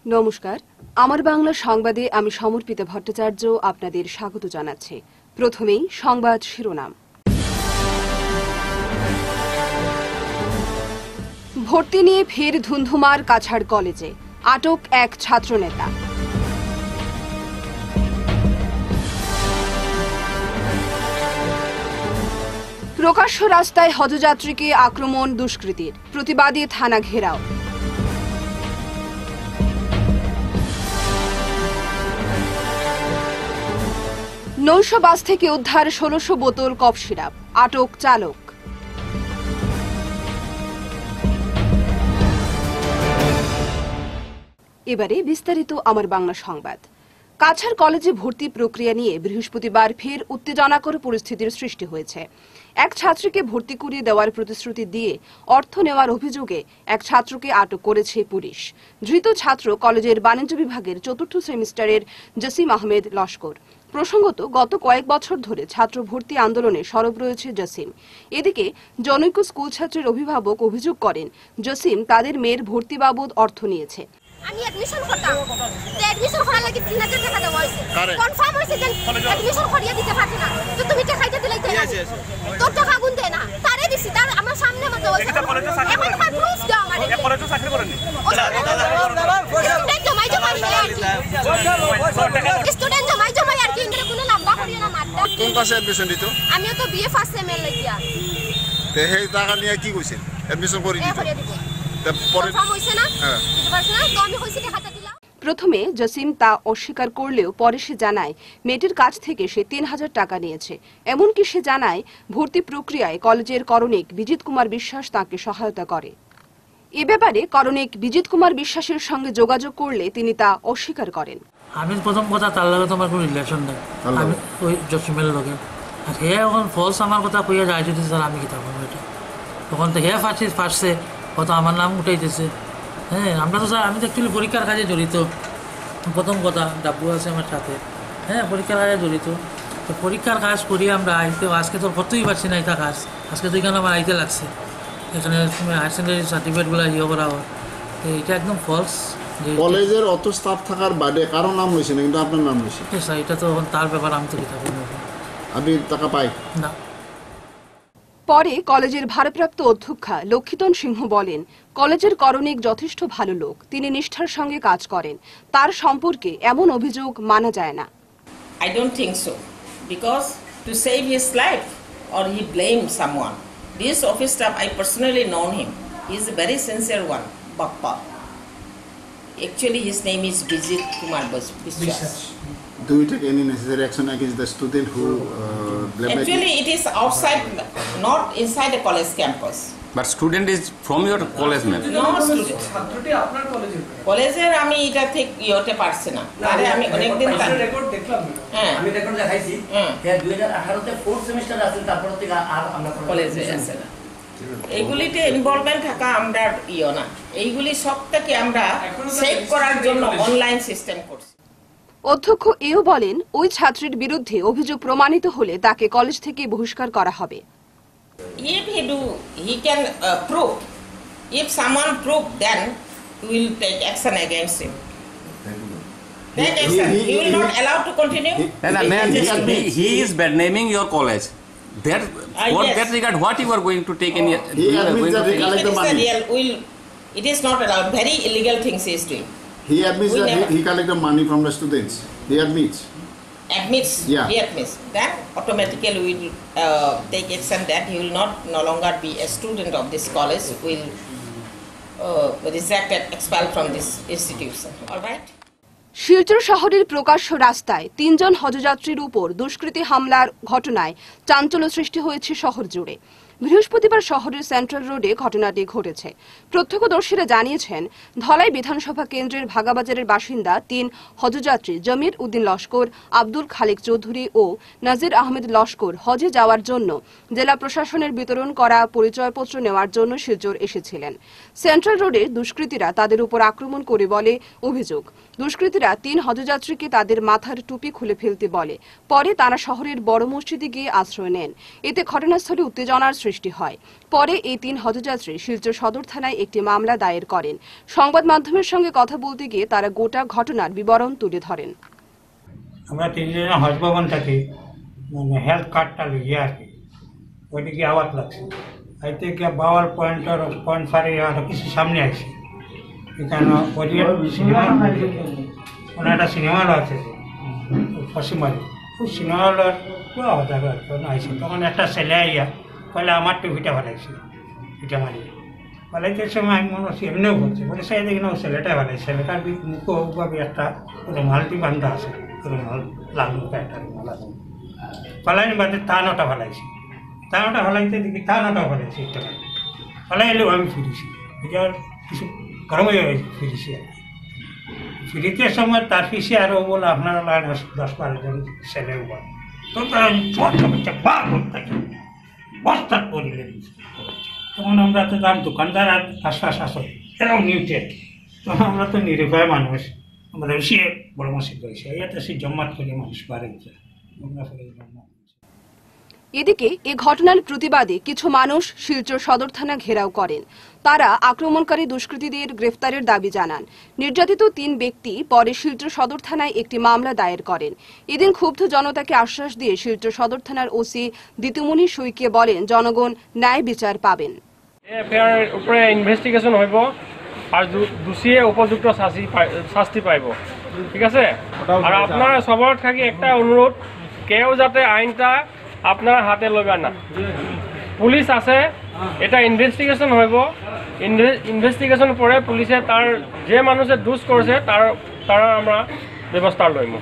নমস্কার, আমার বাংলা সংবাদে আমি সমর্পিতা ভট্টাচার্য আপনাদের স্বাগত জানাচ্ছি। প্রথমেই সংবাদ শিরোনাম। ভর্তি নিয়ে ফের ধুন্ধুমার কাছাড় কলেজে, আটক এক ছাত্রনেতা। প্রকাশ্য রাস্তায় হজযাত্রীকে আক্রমণ দুষ্কৃতীর, প্রতিবাদে থানা ঘেরাও। নৈশ বাস থেকে উদ্ধার ১৬০০ বোতল কফ সিরাপ, আটক চালক। এবারে বিস্তারিত আমার বাংলা সংবাদ। কাছাড় কলেজে ভর্তি প্রক্রিয়া নিয়ে বৃহস্পতিবার ফের উত্তেজনাকর পরিস্থিতির সৃষ্টি হয়েছে। এক ছাত্রীকে ভর্তি করিয়ে দেওয়ার প্রতিশ্রুতি দিয়ে অর্থ নেওয়ার অভিযোগে এক ছাত্রকে আটক করেছে পুলিশ। ধৃত ছাত্র কলেজের বাণিজ্য বিভাগের ৪র্থ সেমিস্টারের জসিম আহমেদ লস্কর। প্রসঙ্গত, গত কয়েক বছর ধরে ছাত্র ভর্তি আন্দোলনে সরব রয়েছে জসিম। এদিকে জনৈক স্কুল ছাত্রের অভিভাবক অভিযোগ করেন, জসিম তাদের মেয়ের ভর্তি বাবদ অর্থ নিয়েছে। আমি অ্যাডমিশন করতাম, তো অ্যাডমিশন করার লাগি ৩০০০ টাকা দেওয়া হয়েছে। কনফার্ম হয়েছে যে অ্যাডমিশন করিয়ে দিতে পারছে না, তো তুমি টাকাইতে দিলাই তাই তোর টাকা গুণ দেয় না, তারে দিছি, তার আমার সামনে মতো হয়েছে। এখন তোমার প্রুফ দাও আমারে। কলেজে চাকরি করেনি, স্টুডেন্ট জমাই জমাই স্টুডেন্ট জমাই জমাই আর কি ইংরে কোনো লাম্বা করিয়ে না মারতা। কোন ক্লাসে অ্যাডমিশন দিত? আমিও তো বিএ ফার্স্ট সেম এর লাগিয়া। তে হেই টাকা নিয়ে কি কইছেন? অ্যাডমিশন করে দিত। প্রথমে জসিম তা অস্বীকার করলেও পরে সে জানায় মেয়েটির কাছ থেকে সে ৩০০০ টাকা নিয়েছে। এমনকি সে জানায় ভর্তি প্রক্রিয়ায় কলেজের করণিক বিজিত কুমার বিশ্বাস তাকে সহায়তা করে। এ ব্যাপারে করণিক বিজিত কুমার বিশ্বাসের সঙ্গে যোগাযোগ করলে তিনি তা অস্বীকার করেন। আমি প্রথম কথা তার লগে তোমার কোনো রিলেশন নেই, আমি ওই জসিমের লগে। আর হে এখন ফলস আমার কথা কইয়া যায় যদি স্যার আমি কিতাব এটা তখন তো হে ফার্স্টে কত আমার নাম উঠাইতেছে। হ্যাঁ, আমরা তো স্যার আমি তো অ্যাকচুয়ালি পরীক্ষার কাজে জড়িত। প্রথম কথা ডাব্বু আছে আমার সাথে, হ্যাঁ পরীক্ষার কাজে জড়িত। তো পরীক্ষার কাজ করি আমরা আইতে, আজকে তো করতেই পারছি না এটা কাজ, আজকে তো এখানে আমার আইতে লাগছে। এখানে হায়ার সেকেন্ডারি সার্টিফিকেটগুলো ইয়ে করা হয়, তো এটা একদম ফলস। কলেজের অত স্টাফ থাকার বাদে কারো নাম লইছে না, কিন্তু আপনার নাম লইছে। স্যার এটা তো তার ব্যাপার, আমি তো কিতাব আপনি টাকা পাই না। পরে কলেজের ভারপ্রাপ্ত অধ্যক্ষা লক্ষিতন সিংহ বলেন, কলেজের করণিক যথেষ্ট ভালো লোক, তিনি নিষ্ঠার সঙ্গে কাজ করেন, তার সম্পর্কে এমন অভিযোগ মানা যায় না। I don't think so, because to save his life or he blamed someone. This office staff, I personally known him. He is a very sincere one, Bappa. Actually, his name is Bijit Kumar Biswas. Do you take any necessary action against the student who Actually, it is outside, not inside the college campus. But student is from your college, ma'am? No student. কলেজের আমি এটা ঠিক ইয়েতে পারছি না, আরে আমি অনেকদিন তার রেকর্ড দেখলাম। হ্যাঁ, আমি রেকর্ড দেখাইছি। হ্যাঁ, 2018 তে 4th সেমিস্টার আছে, তারপর থেকে আর আমরা কলেজে আছে না। এইগুলিতে ইনভলভমেন্ট থাকা আমরা ইয়ে না, এইগুলি সবটাকে আমরা সেভ করার জন্য অনলাইন সিস্টেম করছি। অধ্যক্ষ এও বলেন, ওই ছাত্রীর বিরুদ্ধে অভিযোগ প্রমাণিত হলে তাকে কলেজ থেকে বহিষ্কার করা হবে। If he can prove. If someone prove, then we will take action against him. Take action. He will not allow to continue. He is bad naming your college. That for yes. that regard, what you are going to take in? He admits that he collect the money. It is not allowed. Very illegal things he is doing. He admits that he collect the money from the students. He admits. Yeah. He admits. Then automatically we will take action that he will no longer be a student of this college. Will reject and expel from this institution. All right. Silchar শহরের প্রকাশ্য রাস্তায় ৩ জন হজযাত্রীর উপর দুষ্কৃতী হামলার ঘটনায় চাঞ্চল্য সৃষ্টি হয়েছে শহর জুড়ে। বৃহস্পতিবার শহরের সেন্ট্রাল রোডে ঘটনাটি ঘটেছে। প্রত্যক্ষদর্শীরা জানিয়েছেন, ধলাই বিধানসভা কেন্দ্রের ভাগাবাজারের বাসিন্দা ৩ হজযাত্রী জমির উদ্দিন লস্কর, আব্দুল খালেক চৌধুরী ও নাজির আহমেদ লস্কর হজে যাওয়ার জন্য জেলা প্রশাসনের বিতরণ করা পরিচয়পত্র নেওয়ার জন্য শিলচর এসেছিলেন। সেন্ট্রাল রোডে দুষ্কৃতীরা তাদের উপর আক্রমণ করে বলে অভিযোগ। দুষ্কৃতীরা ৩ হজযাত্রীকে তাদের মাথার টুপি খুলে ফেলতে বলে। পরে তারা শহরের বড় মসজিদে গিয়ে আশ্রয় নেন। এতে ঘটনাস্থলে উত্তেজনার সৃষ্টি হয়। পরে এই 3 হজযাত্রী শিলচর সদর থানায় একটি মামলা দায়ের করেন। সংবাদ মাধ্যমের সঙ্গে কথা বলতে গিয়ে তারা গোটা ঘটনার বিবরণ তুলে ধরেন। আমরা 3 জন হজ ভবন থাকি, মানে হেলথ কার্ডটা লিয়ে আর কি ওইদিকে আওয়াজ লাগছে। আইতে গিয়ে বাওয়াল পয়েন্ট ফারে আরো কিছু সামনে আসছে। এখানে ওরিয়েন্ট সিনেমা মানে একটা সিনেমা হল আছে পশ্চিমবাড়ি, ওই সিনেমা হলের পুরো আওয়াজ আইসে। তখন একটা ছেলে আইয়া বলে আমার টুপিটা ভালাইছে, এটা মারিয়ে ভালাইতে সময় আমি মনে হচ্ছি এমনিও বলছে বলে সে দেখি না ও ছেলেটাই ভালাইছে। ছেলেটার মুখোভাবে একটা মালটি বান্ধা আছে, লাল মুখে একটা মালা ফালাইনি বাদে তানোটা ভালাইছি। তানোটা ভালাইতে দেখি তানোটা ভালাইছি একটা ফালাই এলেও আমি ফিরেছি, এটার কিছু গরম হয়ে ফিরেছি আর কি। ফিরিতে সময় তার পিছিয়ে আরও বলে আপনারা 10-12 জন ছেলে বল তো তারা বস্তা করিলে তখন আমরা তো তার দোকানদার আর আশ্বাস আসো এরাও নিউটেড। তখন আমরা তো নিরুপায় মানুষ, আমরা সে বড় মাসিক রয়েছে ইয়াতে সে জমাট করে মানুষ বাড়িতে। এদিকে এ ঘটনার প্রতিবাদে কিছু মানুষ শিলচর সদর থানা ঘেরাও করেন। তারা আক্রমণকারী দুষ্কৃতীদের গ্রেফতারের দাবি জানান। নির্যাতিত 3 ব্যক্তি পরে শিলচর সদর থানায় একটি মামলা দায়ের করেন। এদিন ক্ষুব্ধ জনতাকে আশ্বাস দিয়ে শিলচর সদর থানার ওসি দিতুমণি সৈকে বলেন জনগণ ন্যায় বিচার পাবেন। এফআইআর উপরে ইনভেস্টিগেশন হইব আর দোষীয়ে উপযুক্ত শাস্তি পাইব, ঠিক আছে। আর আপনারা সবার থাকি একটা অনুরোধ, কেউ যাতে আইনটা আপনারা হাতে লইবেন না। পুলিশ আছে, এটা ইনভেস্টিগেশন হইব। ইনভেস্টিগেশন পরে পুলিশে তার যে মানুষের দোষ করেছে তার আমরা ব্যবস্থা লইব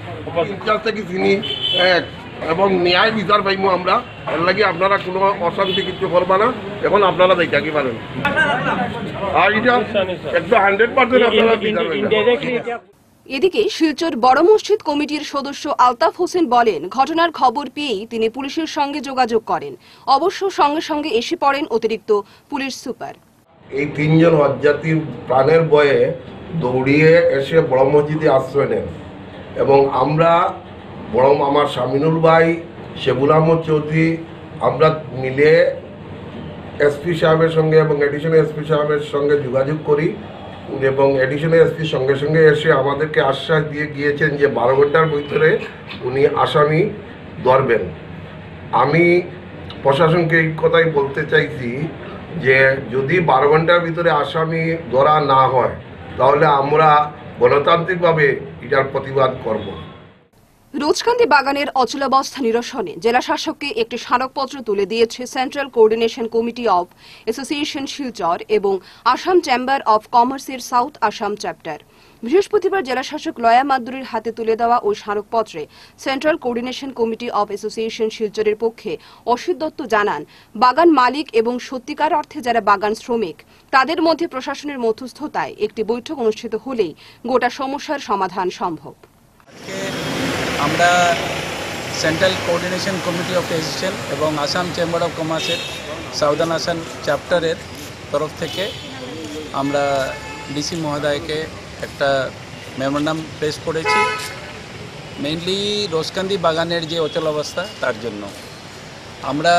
এবং ন্যায় বিচার পাইব আমরা। এর লাগে আপনারা কোনো অশান্তি কিছু করবা না, এখন আপনারা দেখা কি পারেন। আর এটা একদম 100% আপনারা বিচার পাইবেন। এদিকে শিলচর বড় মসজিদ কমিটির সদস্য আলতাফ হোসেন বলেন ঘটনার খবর পেয়েই তিনি পুলিশের সঙ্গে যোগাযোগ করেন। অবশ্য সঙ্গে সঙ্গে এসে পড়েন অতিরিক্ত পুলিশ সুপার। এই 3 জন হজযাত্রীর প্রাণের ভয়ে দৌড়িয়ে এসে বড় মসজিদে আশ্রয় নেন এবং আমরা আমার শামিনুল ভাই, শেবুল আহমদ চৌধুরী আমরা মিলে এসপি সাহেবের সঙ্গে এবং এডিশনাল এসপি সাহেবের সঙ্গে যোগাযোগ করি এবং এডিশনাল এসপি সঙ্গে সঙ্গে এসে আমাদেরকে আশ্বাস দিয়ে গিয়েছেন যে 12 ঘন্টার ভিতরে উনি আসামি ধরবেন। আমি প্রশাসনকে এই কথাই বলতে চাইছি যে যদি 12 ঘন্টার ভিতরে আসামি ধরা না হয় তাহলে আমরা গণতান্ত্রিকভাবে এটার প্রতিবাদ করব। রোজকান্দি বাগানের অচলাবস্থা নিরসনে জেলা শাসককে একটি স্মারকপত্র তুলে দিয়েছে Central Coordination Committee of Association Silchar এবং আসাম চেম্বার অব কমার্সের সাউথ আসাম চ্যাপ্টার। বৃহস্পতিবার জেলা শাসক লয়া মাদ্দুরীর হাতে তুলে দেওয়া ওই স্মারকপত্রে Central Coordination Committee of Association শিলচরের পক্ষে অসিত দত্ত জানান বাগান মালিক এবং সত্যিকার অর্থে যারা বাগান শ্রমিক তাদের মধ্যে প্রশাসনের মধ্যস্থতায় একটি বৈঠক অনুষ্ঠিত হলেই গোটা সমস্যার সমাধান সম্ভব। আমরা Central Coordination Committee of Association এবং আসাম চেম্বার অফ কমার্সের সাউদার্ন আসাম চ্যাপ্টারের তরফ থেকে আমরা ডিসি মহোদয়কে একটা মেমোরান্ডাম পেশ করেছি, মেইনলি রোজকান্দি বাগানের যে অচলাবস্থা তার জন্য। আমরা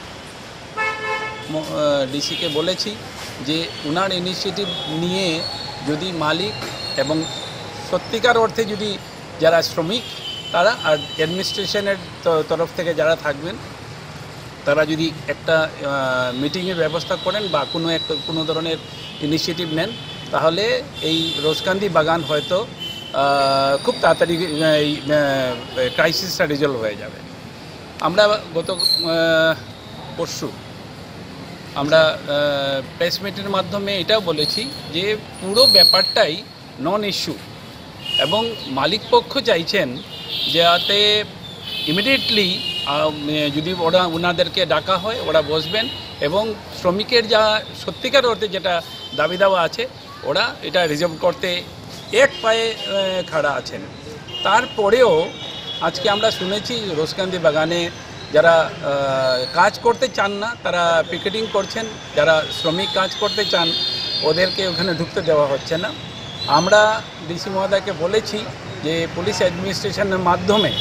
ডিসিকে বলেছি যে উনার ইনিশিয়েটিভ নিয়ে যদি মালিক এবং সত্যিকার অর্থে যদি যারা শ্রমিক তারা আর অ্যাডমিনিস্ট্রেশনের তরফ থেকে যারা থাকবেন তারা যদি একটা মিটিংয়ের ব্যবস্থা করেন বা কোনো ধরনের ইনিশিয়েটিভ নেন তাহলে এই রোজকান্দি বাগান হয়তো খুব তাড়াতাড়ি এই ক্রাইসিসটা রিজলভ হয়ে যাবে। আমরা গত পরশু আমরা প্রেস মিটের মাধ্যমে এটাও বলেছি যে পুরো ব্যাপারটাই নন ইস্যু এবং মালিক পক্ষ চাইছেন যাতে ইমিডিয়েটলি যদি ওনাদেরকে ডাকা হয় ওরা বসবেন এবং শ্রমিকের যা সত্যিকার অর্থে যেটা দাবি দাওয়া আছে ওরা এটা রিজলভ করতে এক পায়ে খাড়া আছেন। তারপরেও আজকে আমরা শুনেছি রোজকান্দি বাগানে যারা কাজ করতে চান না তারা পিকেটিং করছেন, যারা শ্রমিক কাজ করতে চান ওদেরকে ওখানে ঢুকতে দেওয়া হচ্ছে না। আমরা ডিসি মহোদয়কে বলেছি যে পুলিশ অ্যাডমিনিস্ট্রেশনের মাধ্যমে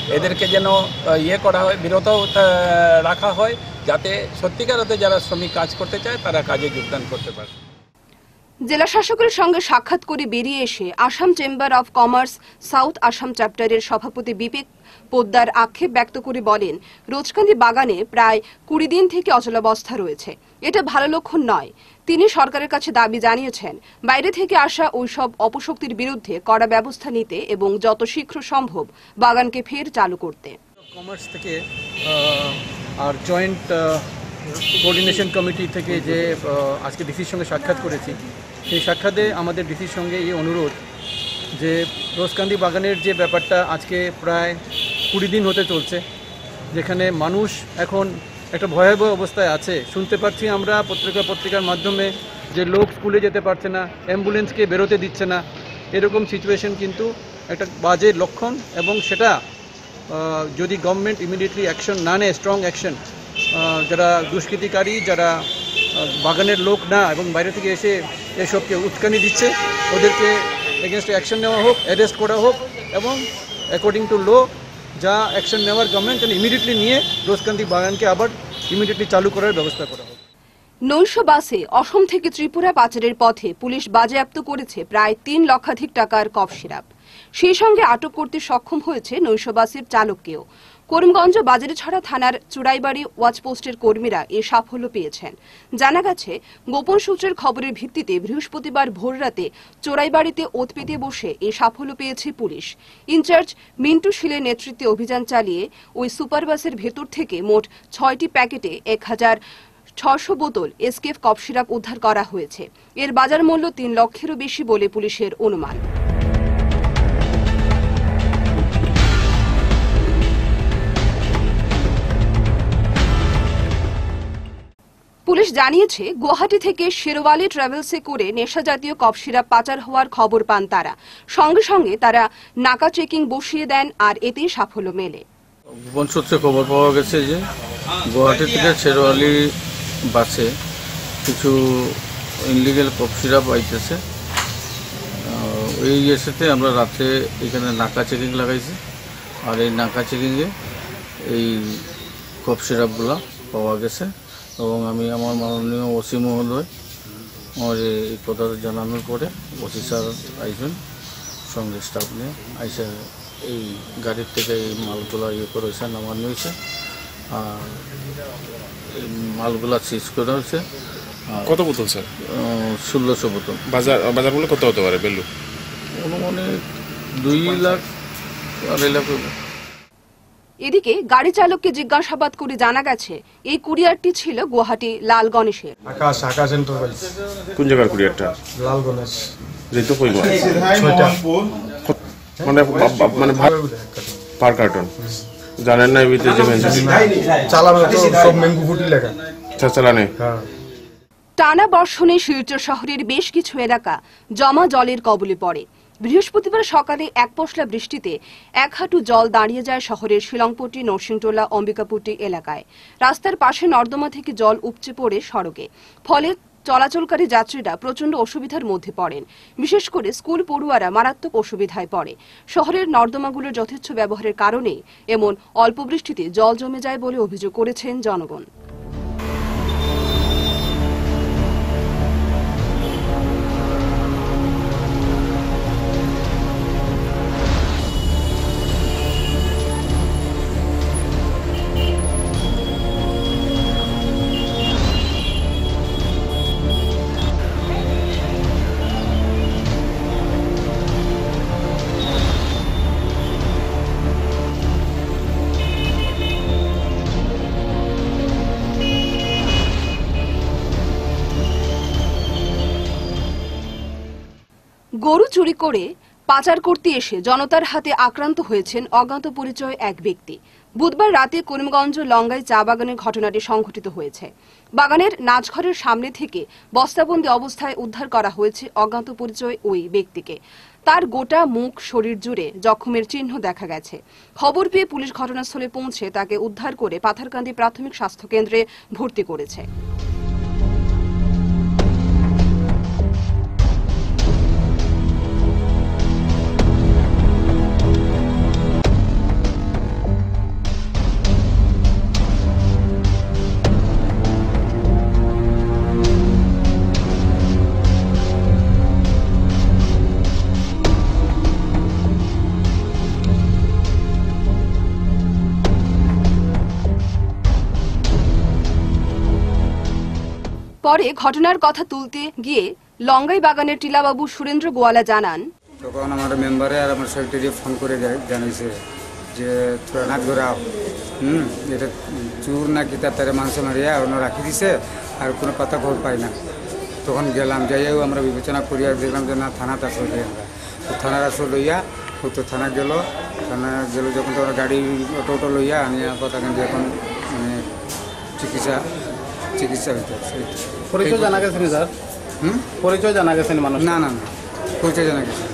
এদেরকে যেন ইয়ে করা হয়, বিরত রাখা হয়, যাতে সত্যিকার অর্থে যারা শ্রমিক কাজ করতে চায় তারা কাজে যোগদান করতে পারে। জেলা শাসকের সঙ্গে সাক্ষাৎ করে বেরিয়ে এসে Assam Chamber of Commerce South Assam চ্যাপ্টারের সভাপতি বিবেক পোদ্দার আক্ষেপ ব্যক্ত করে বলেন, রোজকান্দি বাগানে প্রায় 20 দিন থেকে অচলাবস্থা রয়েছে। এটা ভালো লক্ষণ নয়। তিনি সরকারের কাছে দাবি জানিয়েছেন বাইরে থেকে আসা ওইসব অপশক্তির বিরুদ্ধে কড়া ব্যবস্থা নিতে এবং যত শীঘ্র সম্ভব বাগানকে ফের চালু করতে। কমার্স থেকে আর জয়েন্ট কোঅর্ডিনেশন কমিটি থেকে যে আজকে ডিসির সঙ্গে সাক্ষাৎ করেছি, সেই সাক্ষাতে আমাদের ডিসির সঙ্গে এই অনুরোধ যে রোজকান্দি বাগানের যে ব্যাপারটা আজকে প্রায় 20 দিন হতে চলছে, যেখানে মানুষ এখন একটা ভয়াবহ অবস্থায় আছে। শুনতে পাচ্ছি আমরা পত্রিকার মাধ্যমে যে লোক স্কুলে যেতে পারছে না, অ্যাম্বুলেন্সকে বেরোতে দিচ্ছে না, এরকম সিচুয়েশন কিন্তু একটা বাজে লক্ষণ। এবং সেটা যদি গভর্নমেন্ট ইমিডিয়েটলি অ্যাকশন না নেয়, স্ট্রং অ্যাকশন, যারা দুষ্কৃতিকারী, যারা বাগানের লোক না এবং বাইরে থেকে এসে এসবকে উস্কানি দিচ্ছে, ওদেরকে এগেনস্টে অ্যাকশন নেওয়া হোক, অ্যারেস্ট করা হোক এবং অ্যাকর্ডিং টু ল যা অ্যাকশন নেওয়ার গভর্নমেন্ট ইমিডিয়েটলি নিয়ে রোজকান্দি বাগানকে আবার ইমিডিয়েটলি চালু করার ব্যবস্থা করা হোক। নৈশ বাসে অসম থেকে ত্রিপুরা পাচারের পথে পুলিশ বাজেয়াপ্ত করেছে প্রায় 3 লক্ষাধিক টাকার কফ সিরাপ। সেই সঙ্গে আটক করতে সক্ষম হয়েছে নৈশ বাসের চালককেও। করিমগঞ্জ বাজারিছড়া থানার চুড়াইবাড়ি ওয়াচপোস্টের কর্মীরা এ সাফল্য পেয়েছেন। জানা গেছে, গোপন সূত্রের খবরের ভিত্তিতে বৃহস্পতিবার ভোররাতে চোরাইবাড়িতে ওত পেতে বসে এ সাফল্য পেয়েছে পুলিশ। ইনচার্জ মিন্টু শীলের নেতৃত্বে অভিযান চালিয়ে ওই সুপারবাসের ভেতর থেকে মোট 6টি প্যাকেটে 1600 বোতল এসকেফ কফ সিরাপ উদ্ধার করা হয়েছে। এর বাজার মূল্য 3 লক্ষেরও বেশি বলে পুলিশের অনুমান। পুলিশ জানিয়েছে, গুয়াহাটি থেকে শেরওয়ালি ট্রাভেলসে করে নেশা জাতীয় কফ সিরাপ পাচার হওয়ার খবর পান তারা। সঙ্গে সঙ্গে তারা নাকা চেকিং বসিয়ে দেন আর এতেই সাফল্য মেলে। গোপন সূত্রে খবর পাওয়া গেছে যে গুয়াহাটি থেকে শেরওয়ালি বাসে কিছু ইনলিগেল কফ সিরাপ আইতেছে। এই এসেতে আমরা রাত্রে এখানে নাকা চেকিং লাগাইছি, আর এই নাকা চেকিংয়ে এই কফ সিরাপগুলো পাওয়া গেছে এবং আমি আমার মাননীয় ওসি মহোদয় আমার এই কথা জানানোর পরে ওসি স্যার আইসেন সঙ্গে স্টাফ নিয়ে আইসে এই গাড়ির থেকে এই মালগুলো করেছে, নামানো হয়েছে আর এই মালগুলা সিজ করা হয়েছে। কত বোতল স্যার? 1600 বোতল। বাজার মূল্য কত হতে পারে? বেলু অনুমানিক 2 লাখ 2.5 লাখ। এদিকে গাড়ি চালককে জিজ্ঞাসাবাদ করে জানা গেছে, এই কুরিয়ারটি ছিল গুয়াহাটি লাল গণেশের। আকাশ এন্টারপ্রাইজ। কোন জায়গার কুরিয়ারটা? লাল গণেশ। যেহেতু কই মানে পার কার্টন জানেন না এবিতে যে চালানো তো সব ম্যাঙ্গো ফুটি লেখা চালানে। টানা বর্ষণে শিলচর শহরের বেশ কিছু এলাকা জমা জলের কবলে পড়ে। বৃহস্পতিবার সকালে এক পশলা বৃষ্টিতে 1 হাঁটু জল দাঁড়িয়ে যায় শহরের শিলংপট্টি, নরসিংটোলা, অম্বিকাপুটি এলাকায়। রাস্তার পাশে নর্দমা থেকে জল উপচে পড়ে সড়কে, ফলে চলাচলকারী যাত্রীরা প্রচন্ড অসুবিধার মধ্যে পড়েন। বিশেষ করে স্কুল পড়ুয়ারা মারাত্মক অসুবিধায় পড়ে। শহরের নর্দমাগুলোর যথেচ্ছ ব্যবহারের কারণে এমন অল্প বৃষ্টিতে জল জমে যায় বলে অভিযোগ করেছেন জনগণ। গরু চুরি করে পাচার করতে এসে জনতার হাতে আক্রান্ত হয়েছেন অজ্ঞাত পরিচয় এক ব্যক্তি। বুধবার রাতে করিমগঞ্জ লঙ্গাই চা বাগানের ঘটনাটি সংঘটিত হয়েছে। বাগানের নাচঘরের সামনে থেকে বস্তাবন্দি অবস্থায় উদ্ধার করা হয়েছে অজ্ঞাত পরিচয় ওই ব্যক্তিকে। তার গোটা মুখ, শরীর জুড়ে জখমের চিহ্ন দেখা গেছে। খবর পেয়ে পুলিশ ঘটনাস্থলে পৌঁছে তাকে উদ্ধার করে পাথারকান্দি প্রাথমিক স্বাস্থ্য কেন্দ্রে ভর্তি করেছে। পরে ঘটনার কথা তুলতে গিয়ে লঙ্গাই বাগানের টিলাবাবু সুরেন্দ্র গোয়ালা জানান, তখন আমার মেম্বারে আর আমার সেক্রেটারি ফোন করে জানাইছে যে নাক ধরাও এটা চুর না কি তার মানুষ মারিয়া অন্য রাখি দিছে আর কোনো কথা খবর পাই না। তখন গেলাম, যাইয়াও আমরা বিবেচনা করিয়া দেখলাম যে না থানাতে আসলে আমরা তো থানার আসলে লইয়া তো থানা গেল যখন তোমার গাড়ি অটো লইয়া আমি কথা কিন্তু এখন মানে চিকিৎসা হইতে। পরিচয় জানা গেছে না স্যার? পরিচয় জানা গেছে না মানুষ? না না না, পরিচয় জানা গেছে।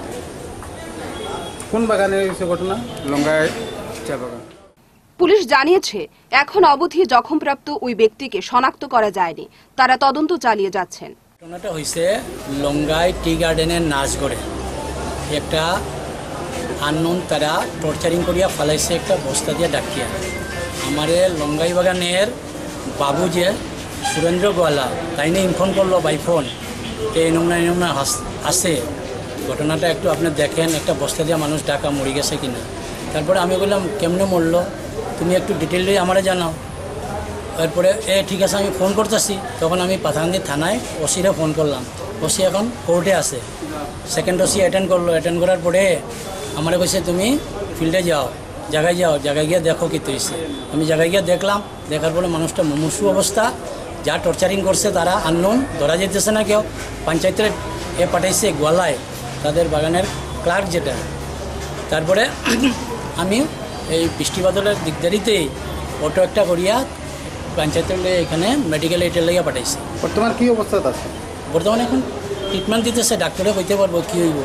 কোন বাগানে হয়েছে ঘটনা? লঙ্গাই চা বাগান। পুলিশ জানিয়েছে এখন অবধি জখমপ্রাপ্ত ওই ব্যক্তিকে শনাক্ত করা যায়নি, তারা তদন্ত চালিয়ে যাচ্ছেন। ঘটনাটা হয়েছে লঙ্গাই টি গার্ডেনের নাচগড়ে একটা আননোন তারা টর্চারিং করিয়া ফেলাইছে একটা বস্তা দিয়ে ডাকিয়া। আমারে লঙ্গাই বাগানের বাবু যে সুরেন্দ্র গোয়ালা তাই নিয়ে ইনফোন করলো বাই ফোন এই নমুনা আসে ঘটনাটা একটু আপনি দেখেন, একটা বস্তা দিয়ে মানুষ ডাকা মরে গেছে কিনা। তারপরে আমি বললাম কেমনে মরলো তুমি একটু ডিটেইলে আমারে জানাও। তারপরে ঠিক আছে আমি ফোন করতেছি। তখন আমি পাথানদি থানায় ওসিরে ফোন করলাম, ওসি এখন কোর্টে আছে। সেকেন্ড ওসি অ্যাটেন্ড করলো, অ্যাটেন্ড করার পরে আমারে কইছে তুমি ফিল্ডে যাও, জায়গায় গিয়ে দেখো কী হয়েছে। আমি জায়গায় গিয়ে দেখলাম, দেখার পরে মানুষটা মুমূর্ষু অবস্থা, যা টর্চারিং করছে তারা আননোন, ধরা যেতেছে না কেউ। পঞ্চায়েতের পাঠাইছে গোয়ালায় তাদের বাগানের ক্লার্ক যেটা। তারপরে আমি এই বৃষ্টিবাদলের দিকদারিতেই অটো একটা করিয়া পঞ্চায়েতের এখানে মেডিকেল এইটের লাগিয়ে পাঠাইছে। বর্তমান কি অবস্থা আছে? বর্তমানে এখন ট্রিটমেন্ট দিতেছে, ডাক্তারে কইতে পারবো কী হইব।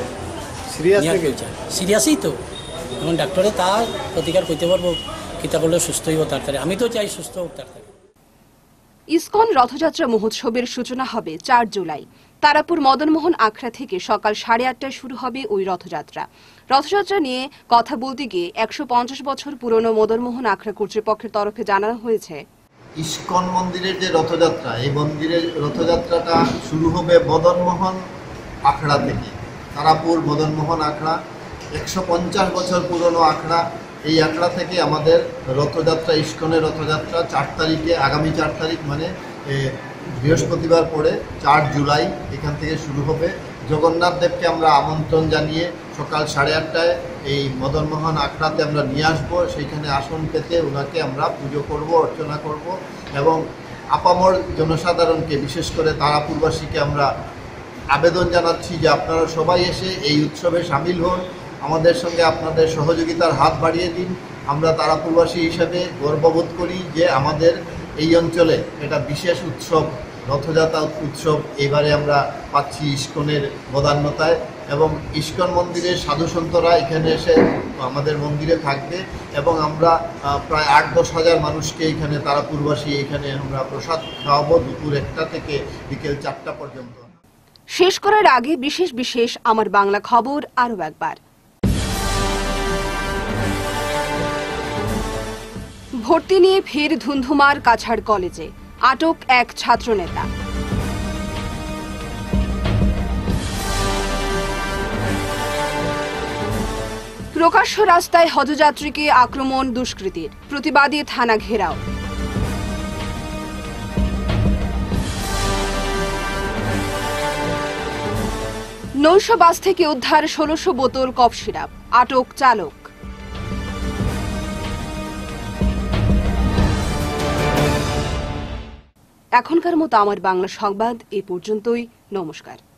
সিরিয়াসই তো এখন ডাক্তারে তার প্রতিকার কইতে পারবো কিতা করলে সুস্থ হইব তাড়াতাড়ি। আমি তো চাই সুস্থ হোক তাড়াতাড়ি। ইসকন রথযাত্রা মহোৎসবের সূচনা হবে 4 জুলাই। তারাপুর মদনমোহন আখড়া থেকে সকাল 8:30টায় শুরু হবে ওই রথযাত্রা। রথযাত্রা নিয়ে কথা বলতে গিয়ে 150 বছর পুরনো মদনমোহন আখড়া কর্তৃপক্ষের তরফে জানানো হয়েছে, ইসকন মন্দিরের যে রথযাত্রা, এই মন্দিরের রথযাত্রাটা শুরু হবে মদনমোহন আখড়া থেকে। তারাপুর মদনমোহন আখড়া 150 বছর পুরনো আখড়া। এই আখড়া থেকে আমাদের রথযাত্রা, ইসকনের রথযাত্রা 4 তারিখে, আগামী 4 তারিখ মানে বৃহস্পতিবার পরে 4 জুলাই এখান থেকে শুরু হবে। জগন্নাথ দেবকে আমরা আমন্ত্রণ জানিয়ে সকাল 8:30টায় এই মদনমোহন আখড়াতে আমরা নিয়ে আসবো। সেইখানে আসন পেতে ওনাকে আমরা পুজো করব, অর্চনা করব এবং আপামর জনসাধারণকে, বিশেষ করে তারাপুরবাসীকে আমরা আবেদন জানাচ্ছি যে আপনারা সবাই এসে এই উৎসবে সামিল হন, আমাদের সঙ্গে আপনাদের সহযোগিতার হাত বাড়িয়ে দিন। আমরা তারাপুরবাসী হিসাবে গর্ববোধ করি যে আমাদের এই অঞ্চলে এটা বিশেষ উৎসব, রথযাত্রা উৎসব এবারে আমরা পাচ্ছি ইসকনের বদান্যতায়। এবং ইসকন মন্দিরের সাধুসন্তরা এখানে এসে আমাদের মন্দিরে থাকবে এবং আমরা প্রায় 8-10 হাজার মানুষকে এখানে তারাপুরবাসী এখানে আমরা প্রসাদ খাওয়াবো দুপুর 1টা থেকে বিকেল 4টা পর্যন্ত। শেষ করার আগে বিশেষ আমার বাংলা খবর আরও একবার। ভর্তি নিয়ে ফের ধুন্ধুমার কাছাড় কলেজে, আটক এক ছাত্রনেতা। প্রকাশ্য রাস্তায় হজযাত্রীকে আক্রমণ দুষ্কৃতীর, প্রতিবাদী থানা ঘেরাও। নৈশ বাস থেকে উদ্ধার 1600 বোতল কফ সিরাপ, আটক চালক। এখনকার মতো আমার বাংলা সংবাদ এ পর্যন্তই। নমস্কার।